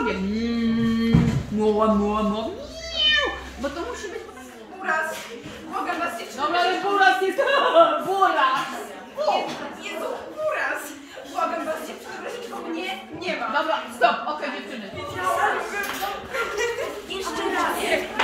cokolwiek. Muła. Bo to musi być Uraz. Mogę was nie dobra, ale buras jest... Buras! Jezu, uraz. Błagam was, dziewczyny, bo mnie nie ma. Dobra, stop, okej, dziewczyny. Jeszcze raz.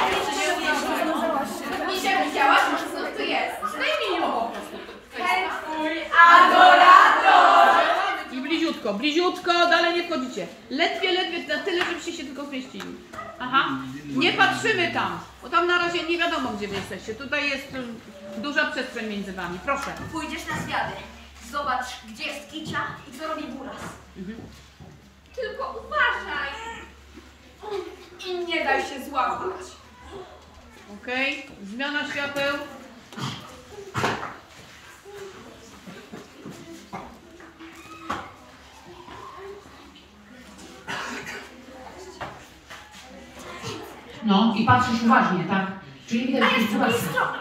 Nie widziałaś? Co tu jest? Zdejmij ją po prostu. Ten twój adorator. I bliziutko, dalej nie wchodzicie. Ledwie na tyle, żebyście się tylko zmieścili. Aha, nie patrzymy tam, bo tam na razie nie wiadomo, gdzie wy jesteście. Tutaj jest duża przestrzeń między wami, proszę. Pójdziesz na zwiady. Zobacz, gdzie jest Kicia i co robi Buras. Tylko uważaj. I nie daj się złapać. Okej, zmiana świateł. No i patrzysz uważnie, tak? Czyli widać, że jest buras.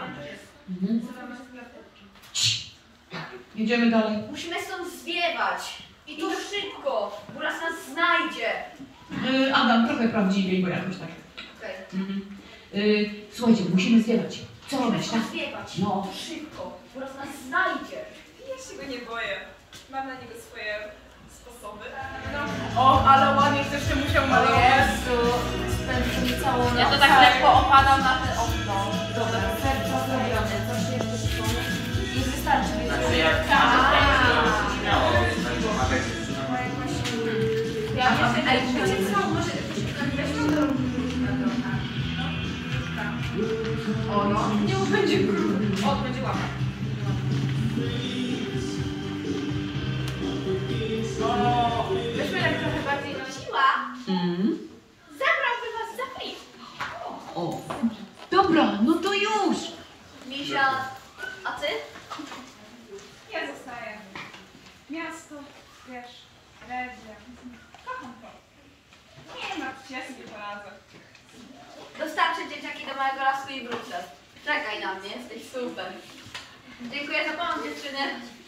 Jedziemy dalej. Musimy stąd zwiewać. I to szybko. Buras nas znajdzie. Adam, trochę prawdziwiej, bo jakoś tak. Okej. Słuchajcie, musimy zwiewać. Co robić, tak? Zwiewać. No. Szybko. Buras nas znajdzie. Ja się go nie boję. Mam na niego swoje sposoby. O, ale ładnie też się musiał malować. Spędzę całą noc. Ja to tak lekko opadam na te okno. Dobra, serca zrobione. Coś jeszcze przypomnę. I wystarczy. Znaczy jak śmiało, Ja myślę, ej, wiecie co? Może weźmy to O no. Nie będzie król. O, będzie łapa. O, weźmy tak trochę bardziej na siła. Zabrałby was za free. O, dobra, no to już. Misia, a ty? Ja zostaję. Miasto, wiesz, Regia. Kocham to. Nie martw się, ja sobie poradzę. Dostarczę dzieciaki do małego lasku i wrócę. Czekaj na mnie, jesteś super. Dziękuję za pomoc, dziewczyny.